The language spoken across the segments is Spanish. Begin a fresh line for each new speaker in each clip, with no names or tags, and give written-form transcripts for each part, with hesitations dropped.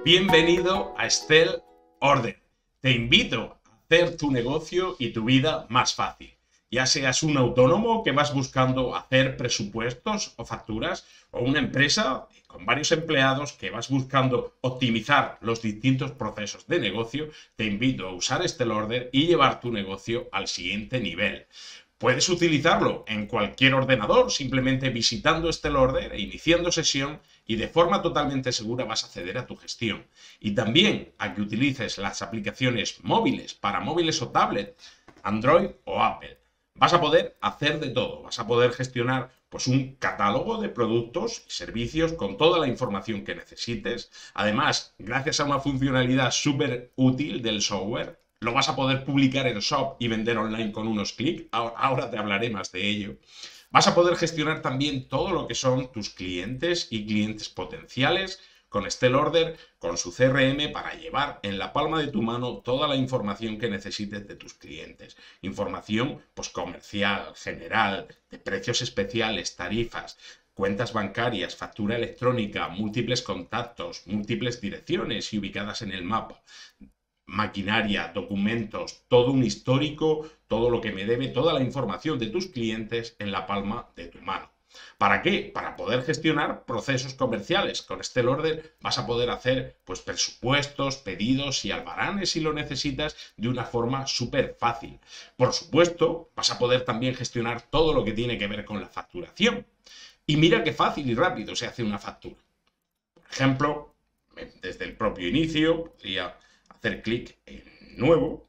Bienvenido a Stell Order. Te invito a hacer tu negocio y tu vida más fácil. Ya seas un autónomo que vas buscando hacer presupuestos o facturas, o una empresa con varios empleados que vas buscando optimizar los distintos procesos de negocio, te invito a usar Stell Order y llevar tu negocio al siguiente nivel. Puedes utilizarlo en cualquier ordenador, simplemente visitando Stell Order e iniciando sesión, y de forma totalmente segura vas a acceder a tu gestión. Y también a que utilices las aplicaciones móviles para móviles o tablet, Android o Apple. Vas a poder hacer de todo, vas a poder gestionar pues un catálogo de productos y servicios con toda la información que necesites. Además, gracias a una funcionalidad súper útil del software, lo vas a poder publicar en Shop y vender online con unos clics. Ahora te hablaré más de ello. Vas a poder gestionar también todo lo que son tus clientes y clientes potenciales con Stell Order, con su CRM, para llevar en la palma de tu mano toda la información que necesites de tus clientes. Información pues comercial, general, de precios especiales, tarifas, cuentas bancarias, factura electrónica, múltiples contactos, múltiples direcciones y ubicadas en el mapa, maquinaria, documentos, todo un histórico, todo lo que me debe, toda la información de tus clientes en la palma de tu mano. ¿Para qué? Para poder gestionar procesos comerciales. Con Stell Order vas a poder hacer pues presupuestos, pedidos y albaranes si lo necesitas de una forma súper fácil. Por supuesto, vas a poder también gestionar todo lo que tiene que ver con la facturación. Y mira qué fácil y rápido se hace una factura. Por ejemplo, desde el propio inicio podría hacer clic en nuevo,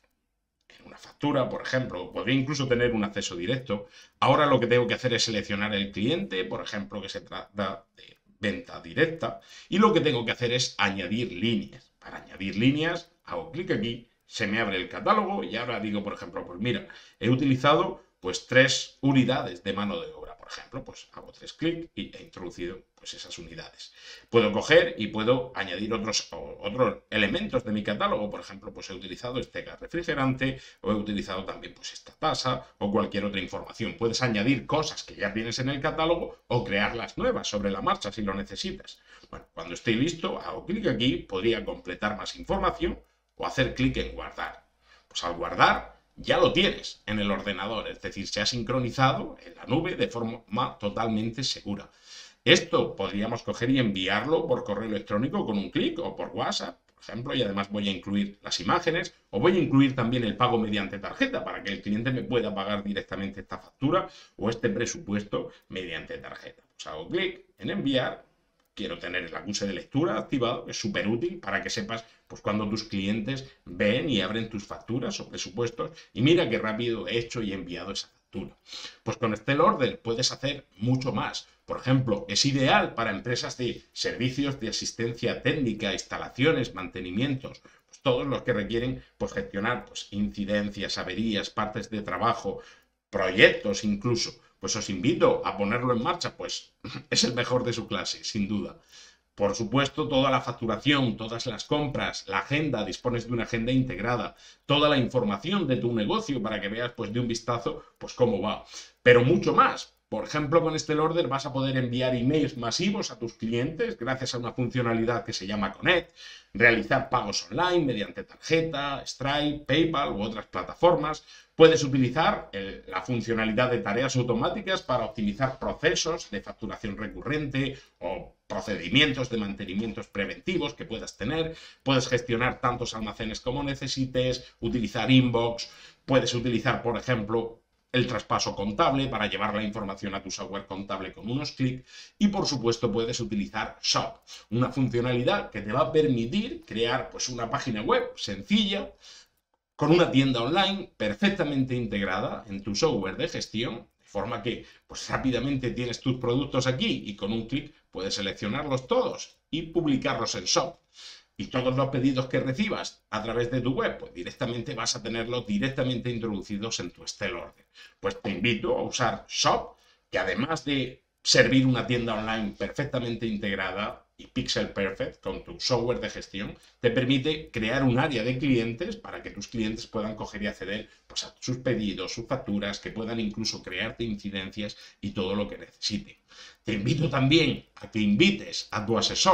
en una factura, por ejemplo, podría incluso tener un acceso directo. Ahora lo que tengo que hacer es seleccionar el cliente, por ejemplo, que se trata de venta directa, y lo que tengo que hacer es añadir líneas. Para añadir líneas, hago clic aquí, se me abre el catálogo y ahora digo, por ejemplo, pues mira, he utilizado pues 3 unidades de mano de obra. Por ejemplo, pues hago 3 clics y he introducido pues esas unidades. Puedo coger y puedo añadir otros elementos de mi catálogo. Por ejemplo, pues he utilizado este gas refrigerante, o he utilizado también pues esta tasa o cualquier otra información. Puedes añadir cosas que ya tienes en el catálogo o crearlas nuevas sobre la marcha si lo necesitas. Bueno, cuando estoy listo, hago clic aquí, podría completar más información o hacer clic en guardar. Pues al guardar, ya lo tienes en el ordenador, es decir, se ha sincronizado en la nube de forma totalmente segura. Esto podríamos coger y enviarlo por correo electrónico con un clic o por WhatsApp, por ejemplo, y además voy a incluir las imágenes o voy a incluir también el pago mediante tarjeta para que el cliente me pueda pagar directamente esta factura o este presupuesto mediante tarjeta. Pues hago clic en enviar. Quiero tener el acuse de lectura activado, es súper útil para que sepas pues cuando tus clientes ven y abren tus facturas o presupuestos y mira qué rápido he hecho y enviado esa factura. Pues con Stell Order puedes hacer mucho más. Por ejemplo, es ideal para empresas de servicios de asistencia técnica, instalaciones, mantenimientos, pues todos los que requieren pues gestionar pues incidencias, averías, partes de trabajo, proyectos incluso. Pues os invito a ponerlo en marcha, pues es el mejor de su clase, sin duda. Por supuesto, toda la facturación, todas las compras, la agenda, dispones de una agenda integrada, toda la información de tu negocio para que veas pues de un vistazo pues cómo va. Pero mucho más. Por ejemplo, con Stell Order vas a poder enviar emails masivos a tus clientes gracias a una funcionalidad que se llama Connect, realizar pagos online mediante tarjeta, Stripe, PayPal u otras plataformas. Puedes utilizar la funcionalidad de tareas automáticas para optimizar procesos de facturación recurrente o procedimientos de mantenimientos preventivos que puedas tener. Puedes gestionar tantos almacenes como necesites, utilizar inbox. Puedes utilizar, por ejemplo, el traspaso contable para llevar la información a tu software contable con unos clics. Y por supuesto puedes utilizar Shop, una funcionalidad que te va a permitir crear pues una página web sencilla con una tienda online perfectamente integrada en tu software de gestión, de forma que pues rápidamente tienes tus productos aquí y con un clic puedes seleccionarlos todos y publicarlos en Shop. Y todos los pedidos que recibas a través de tu web, pues directamente vas a tenerlos directamente introducidos en tu Stell Order. Pues te invito a usar Shop, que además de servir una tienda online perfectamente integrada y pixel perfect con tu software de gestión, te permite crear un área de clientes para que tus clientes puedan coger y acceder pues, a sus pedidos, sus facturas, que puedan incluso crearte incidencias y todo lo que necesiten. Te invito también a que invites a tu asesor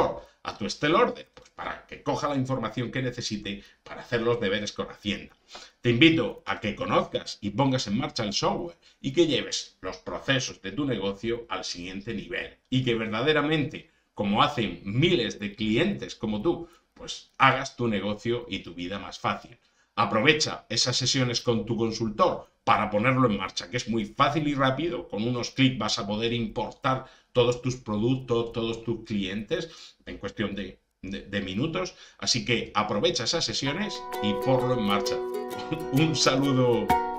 a tu Excel Order? Pues para que coja la información que necesite para hacer los deberes con Hacienda. Te invito a que conozcas y pongas en marcha el software y que lleves los procesos de tu negocio al siguiente nivel. Y que verdaderamente, como hacen miles de clientes como tú, pues hagas tu negocio y tu vida más fácil. Aprovecha esas sesiones con tu consultor para ponerlo en marcha, que es muy fácil y rápido. Con unos clics vas a poder importar todos tus productos, todos tus clientes en cuestión de minutos. Así que aprovecha esas sesiones y ponlo en marcha. Un saludo.